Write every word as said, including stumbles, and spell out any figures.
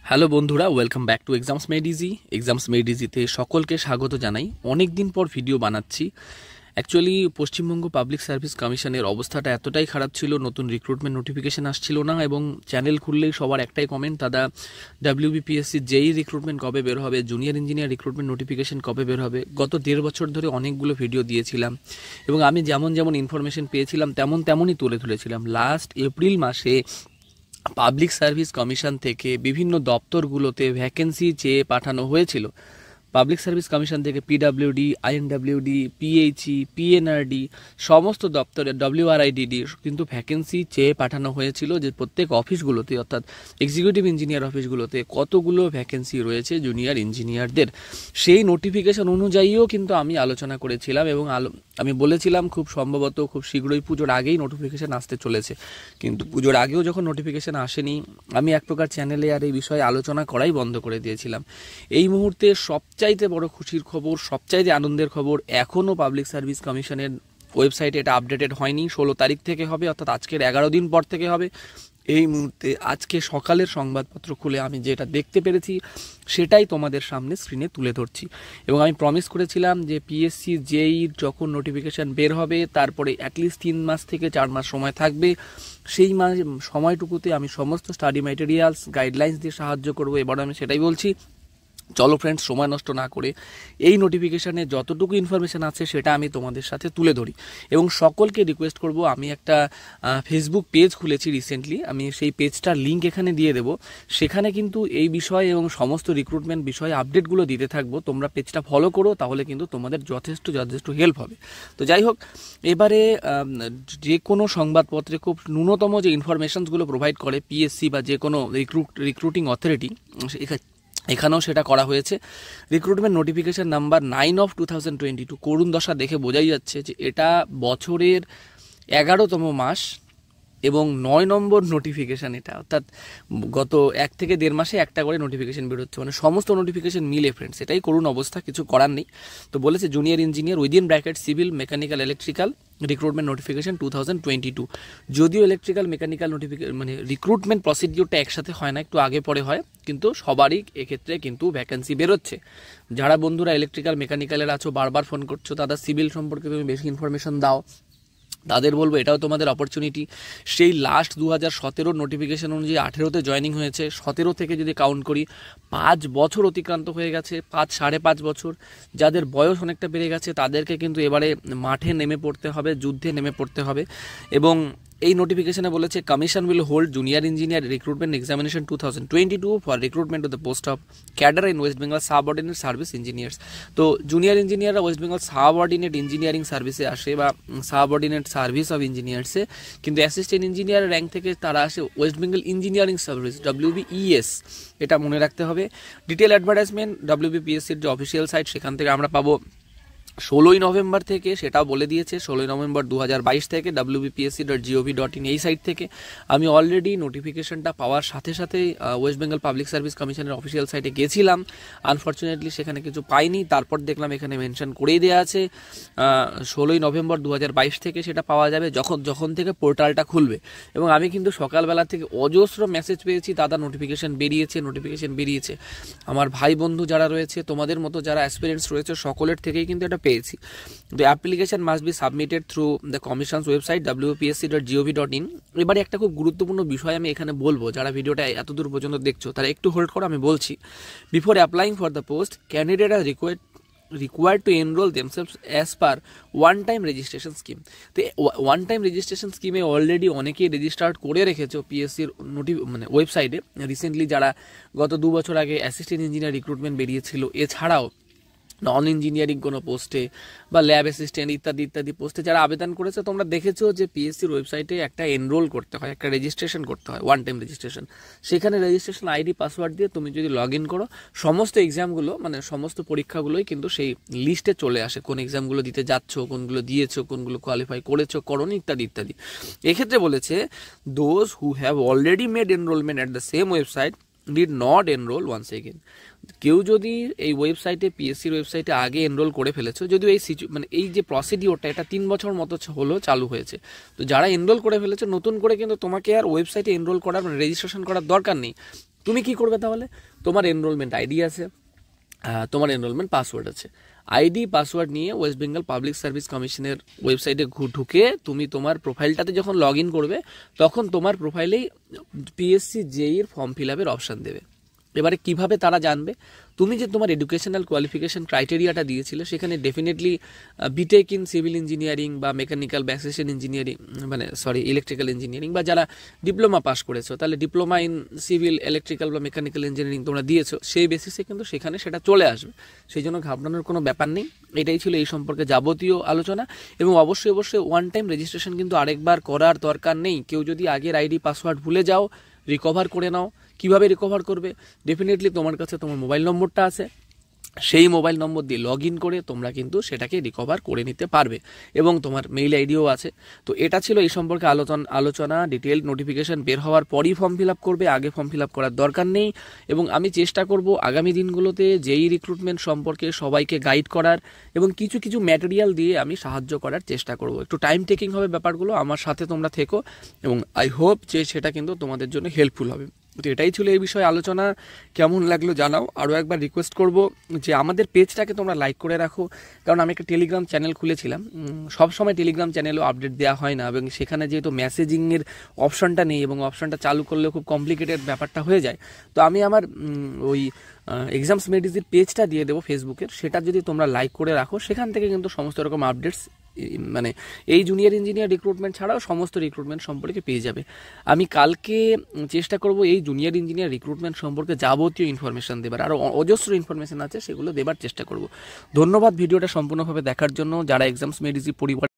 Hello বন্ধুরা, welcome back to exams made easy. Exams made ইজিতে সকলকে স্বাগত জানাই। অনেক দিন পর ভিডিও বানাচ্ছি। অ্যাকচুয়ালি পশ্চিমবঙ্গ পাবলিক সার্ভিস কমিশনের অবস্থাটা এতটাই খারাপ ছিল, নতুন রিক্রুটমেন্ট নোটিফিকেশান আসছিল না এবং চ্যানেল খুললেই সবার একটাই কমেন্ট, দাদা ডাব্লিউবি পিএসসি জেই রিক্রুটমেন্ট কবে বের হবে, জুনিয়র ইঞ্জিনিয়ার রিক্রুটমেন্ট নোটিফিকেশান কবে বের হবে। গত দেড় বছর ধরে অনেকগুলো ভিডিও দিয়েছিলাম এবং আমি যেমন যেমন ইনফরমেশন পেয়েছিলাম তেমন তেমনই তুলে তুলেছিলাম। লাস্ট এপ্রিল মাসে পাবলিক সার্ভিস কমিশন থেকে বিভিন্ন দপ্তরগুলোতে ভ্যাকেন্সি চেয়ে পাঠানো হয়েছিল। পাবলিক সার্ভিস কমিশন থেকে পিডাব্লিউডি, আইএনডাব্লিউডি, পিএইচই, পিএনআরডি সমস্ত দপ্তরে ডব্লিউআরআইডিডি কিন্তু ভ্যাকেন্সি চেয়ে পাঠানো হয়েছিল যে প্রত্যেক অফিসগুলোতে অর্থাৎ এক্সিকিউটিভ ইঞ্জিনিয়ার অফিসগুলোতে কতগুলো ভ্যাকেন্সি রয়েছে জুনিয়র ইঞ্জিনিয়ারদের। সেই নোটিফিকেশন অনুযায়ীও কিন্তু আমি আলোচনা করেছিলাম এবং আলো আমি বলেছিলাম খুব সম্ভবত খুব শীঘ্রই পুজোর আগেই নোটিফিকেশান আসতে চলেছে। কিন্তু পুজোর আগেও যখন নোটিফিকেশান আসেনি, আমি এক প্রকার চ্যানেলে আর এই বিষয়ে আলোচনা করাই বন্ধ করে দিয়েছিলাম। এই মুহূর্তে সবচাইতে বড় খুশির খবর, সবচাইতে আনন্দের খবর, এখনও পাবলিক সার্ভিস কমিশনের ওয়েবসাইটে এটা আপডেটেড হয়নি। ষোলো তারিখ থেকে হবে, অর্থাৎ আজকের এগারো দিন পর থেকে হবে। এই মুহূর্তে আজকে সকালের সংবাদপত্র খুলে আমি যেটা দেখতে পেরেছি সেটাই তোমাদের সামনে স্ক্রিনে তুলে ধরছি। এবং আমি প্রমিস করেছিলাম যে পিএসসি জেই যখন নোটিফিকেশান বের হবে তারপরে অ্যাটলিস্ট তিন মাস থেকে চার মাস সময় থাকবে, সেই মাস সময়টুকুতে আমি সমস্ত স্টাডি ম্যাটেরিয়ালস গাইডলাইন্স দিয়ে সাহায্য করব। এবার আমি সেটাই বলছি। চলো ফ্রেন্ডস, সময় নষ্ট না করে এই নোটিফিকেশানে যতটুকু ইনফরমেশান আছে সেটা আমি তোমাদের সাথে তুলে ধরি এবং সকলকে রিকোয়েস্ট করব, আমি একটা ফেসবুক পেজ খুলেছি রিসেন্টলি, আমি সেই পেজটার লিঙ্ক এখানে দিয়ে দেবো। সেখানে কিন্তু এই বিষয় এবং সমস্ত রিক্রুটমেন্ট বিষয়ে আপডেটগুলো দিতে থাকবো। তোমরা পেজটা ফলো করো, তাহলে কিন্তু তোমাদের যথেষ্ট যথেষ্ট হেল্প হবে। তো যাই হোক, এবারে যে কোনো সংবাদপত্রে খুব ন্যূনতম যে ইনফরমেশনসগুলো প্রোভাইড করে পিএসসি বা যে কোনো রিক্রুট রিক্রুটিং অথরিটি, এখানেও সেটা করা হয়েছে। Recruitment notification number nine of two thousand twenty two করুণ দশা দেখে বোঝাই যাচ্ছে যে এটা বছরের এগারোতম মাস এবং নয় নম্বর নোটিফিকেশান এটা, অর্থাৎ গত এক থেকে দেড় মাসে একটা করে নোটিফিকেশান বেরোচ্ছে, মানে সমস্ত নোটিফিকেশান মিলে ফ্রেন্ডস। এটাই করুণ অবস্থা, কিছু করার নেই। তো বলেছে junior engineer within bracket civil mechanical electrical recruitment notification two thousand twenty two. যদিও ইলেকট্রিক্যাল মেকানিক্যাল নোটিফিকেশন মানে রিক্রুটমেন্ট প্রসিডিওরটা একসাথে হয় না, একটু আগে পরে হয়, কিন্তু সবারই এক্ষেত্রে কিন্তু ভ্যাকেন্সি বেরোচ্ছে। যারা বন্ধুরা ইলেকট্রিক্যাল মেকানিক্যালের আছো, বারবার ফোন করছো দাদা সিভিল সম্পর্কে তুমি বেশি ইনফরমেশন দাও, তাদের বলবো এটাও তোমাদের অপরচুনিটি। সেই লাস্ট দু হাজার সতেরোর নোটিফিকেশান অনুযায়ী আঠেরোতে জয়েনিং হয়েছে, সতেরো থেকে যদি কাউন্ট করি পাঁচ বছর অতিক্রান্ত হয়ে গেছে, পাঁচ সাড়ে পাঁচ বছর। যাদের বয়স অনেকটা বেড়ে গেছে তাদেরকে কিন্তু এবারে মাঠে নেমে পড়তে হবে, যুদ্ধে নেমে পড়তে হবে। এবং এই নোটিফিকেশনে বলেছে commission will hold junior engineer recruitment examination two thousand twenty two for recruitment of the post of cadre in West Bengal subordinate service engineers. তো জুনিয়র ইঞ্জিনিয়াররা ওয়েস্ট বেঙ্গল সাবঅর্ডিনেট ইঞ্জিনিয়ারিং সার্ভিসে আসে বা সাবঅর্ডিনেট সার্ভিস অফ ইঞ্জিনিয়ার্সে, কিন্তু assistant engineer rank থেকে তারা আসে West Bengal engineering service WBES, এটা মনে রাখতে হবে। ডিটেল অ্যাডভার্টাইজমেন্ট ডব্লিউবিপিএসসির যে অফিসিয়াল সাইট সেখান থেকে আমরা পাবো ষোলোই নভেম্বর থেকে, সেটাও বলে দিয়েছে ষোলোই নভেম্বর দু হাজার বাইশ থেকে WBPSC dot gov dot in এই সাইট থেকে। আমি অলরেডি নোটিফিকেশনটা পাওয়ার সাথে সাথেই ওয়েস্ট বেঙ্গল পাবলিক সার্ভিস কমিশনের অফিসিয়াল সাইটে গেছিলাম, আনফর্চুনেটলি সেখানে কিছু পাইনি। তারপর দেখলাম এখানে মেনশন করেই দেওয়া আছে ষোলোই নভেম্বর দু হাজার বাইশ থেকে সেটা পাওয়া যাবে যখন যখন থেকে পোর্টালটা খুলবে। এবং আমি কিন্তু সকালবেলা থেকে অজস্র মেসেজ পেয়েছি, দাদা নোটিফিকেশান বেরিয়েছে নোটিফিকেশান বেরিয়েছে। আমার ভাই বন্ধু যারা রয়েছে, তোমাদের মতো যারা অ্যাসপিরেন্টস রয়েছে, সকলের থেকেই কিন্তু এটা পেয়েছি। The application must be submitted through the commission's website WPSC dot gov dot in. এবারে একটা খুব গুরুত্বপূর্ণ বিষয় আমি এখানে বলবো, যারা ভিডিওটা এত দূর পর্যন্ত দেখছো তারা একটু হোল্ড করো, আমি বলছি। Before applying for the post candidate are required required to enroll themselves as per one time registration scheme. তো ওয়ান টাইম রেজিস্ট্রেশন স্কিমে অলরেডি অনেকেই রেজিস্টার্ড করে রেখেছো পিএসসির নোটি মানে ওয়েবসাইটে। রিসেন্টলি যারা গত দু বছর আগে অ্যাসিস্ট্যান্ট ইঞ্জিনিয়ার রিক্রুটমেন্ট বেরিয়েছিল, এছাড়াও নন ইঞ্জিনিয়ারিং কোনো পোস্টে বা ল্যাব অ্যাসিস্ট্যান্ট ইত্যাদি ইত্যাদি পোস্টে যারা আবেদন করেছে, তোমরা দেখেছো যে পিএসসির ওয়েবসাইটে একটা এনরোল করতে হয়, একটা রেজিস্ট্রেশন করতে হয়, ওয়ান টাইম রেজিস্ট্রেশন। সেখানে রেজিস্ট্রেশন আইডি পাসওয়ার্ড দিয়ে তুমি যদি লগ ইন করো, সমস্ত এক্সামগুলো মানে সমস্ত পরীক্ষাগুলোই কিন্তু সেই লিস্টে চলে আসে, কোন এক্সামগুলো দিতে যাচ্ছ, কোনগুলো দিয়েছো, কোনগুলো কোয়ালিফাই করেছো করোনি ইত্যাদি ইত্যাদি। এক্ষেত্রে বলেছে those who have already made enrolment at the same website did not enrol once again. কেউ যদি এই ওয়েবসাইটে পিএসসির ওয়েবসাইটে আগে এনরোল করে ফেলেছো, যদিও এই সিচু মানে এই যে প্রসিডিওরটা এটা তিন বছর মতো হলো চালু হয়েছে, তো যারা এনরোল করে ফেলেছো নতুন করে কিন্তু তোমাকে আর ওয়েবসাইটে এনরোল করার মানে রেজিস্ট্রেশন করার দরকার নেই। তুমি কি করবে তাহলে, তোমার এনরোলমেন্ট আইডি আছে, তোমার এনরোলমেন্ট পাসওয়ার্ড আছে, আইডি পাসওয়ার্ড নিয়ে ওয়েস্ট বেঙ্গল পাবলিক সার্ভিস কমিশনের ওয়েবসাইটে ঢুকে তুমি তোমার প্রোফাইলটাতে যখন লগ ইন করবে তখন তোমার প্রোফাইলেই পিএসসি জেইর ফর্ম ফিল আপের অপশান দেবে। এবারে কিভাবে তারা জানবে, তুমি যে তোমার এডুকেশনাল কোয়ালিফিকেশন ক্রাইটেরিয়াটা দিয়েছিলে সেখানে definitely BTech in civil engineering বা মেকানিক্যাল বা অ্যাসিস্ট্যান্ট ইঞ্জিনিয়ারিং মানে সরি ইলেকট্রিক্যাল ইঞ্জিনিয়ারিং বা যারা ডিপ্লোমা পাস করেছো তাহলে ডিপ্লোমা ইন সিভিল ইলেকট্রিক্যাল বা মেকানিক্যাল ইঞ্জিনিয়ারিং তোমরা দিয়েছো, সেই বেসিসে কিন্তু সেখানে সেটা চলে আসবে, সেই জন্য ঘাবড়ানোর কোনো ব্যাপার নেই। এটাই ছিল এই সম্পর্কে যাবতীয় আলোচনা। এবং অবশ্যই অবশ্যই ওয়ান টাইম রেজিস্ট্রেশন কিন্তু আরেকবার করার দরকার নেই। কেউ যদি আগের আইডি পাসওয়ার্ড ভুলে যাও রিকভার করে নাও। কিভাবে রিকভার করবে, ডেফিনেটলি তোমার কাছে তোমার মোবাইল নম্বরটা আছে, সেই মোবাইল নম্বর দিয়ে লগ ইন করে তোমরা কিন্তু সেটাকে রিকভার করে নিতে পারবে এবং তোমার মেইল আইডিও আছে। তো এটা ছিল এই সম্পর্কে আলোচনা আলোচনা ডিটেল নোটিফিকেশন বের হওয়ার পরই ফর্ম ফিল আপ করবে, আগে ফর্ম ফিল আপ করার দরকার নেই। এবং আমি চেষ্টা করব আগামী দিনগুলোতে যেই রিক্রুটমেন্ট সম্পর্কে সবাইকে গাইড করার এবং কিছু কিছু ম্যাটেরিয়াল দিয়ে আমি সাহায্য করার চেষ্টা করব। একটু টাইম টেকিং হবে ব্যাপারগুলো, আমার সাথে তোমরা থেকো এবং আই হোপ যে সেটা কিন্তু তোমাদের জন্য হেল্পফুল হবে। তো এটাই ছিল এই বিষয়ে আলোচনা। কেমন লাগলো জানাও। আরও একবার রিকোয়েস্ট করব যে আমাদের পেজটাকে তোমরা লাইক করে রাখো, কারণ আমি একটা টেলিগ্রাম চ্যানেল খুলেছিলাম, সব সময় টেলিগ্রাম চ্যানেলেও আপডেট দেওয়া হয় না এবং সেখানে যেহেতু মেসেজিংয়ের অপশনটা নেই এবং অপশনটা চালু করলে খুব কমপ্লিকেটেড ব্যাপারটা হয়ে যায়, তো আমি আমার ওই এক্সামস মেডিজির পেজটা দিয়ে দেবো ফেসবুকের, সেটা যদি তোমরা লাইক করে রাখো সেখান থেকে কিন্তু সমস্ত রকম আপডেটস মানে এই জুনিয়র ইঞ্জিনিয়ার রিক্রুটমেন্ট ছাড়াও সমস্ত রিক্রুটমেন্ট সম্পর্কে পেয়ে যাবে। আমি কালকে চেষ্টা করব এই জুনিয়র ইঞ্জিনিয়ার রিক্রুটমেন্ট সম্পর্কে যাবতীয় ইনফরমেশন দেবার, আরও অজস্র ইনফরমেশন আছে সেগুলো দেবার চেষ্টা করব। ধন্যবাদ ভিডিওটা সম্পূর্ণভাবে দেখার জন্য। যারা এক্সামস মেডিজি পরিবার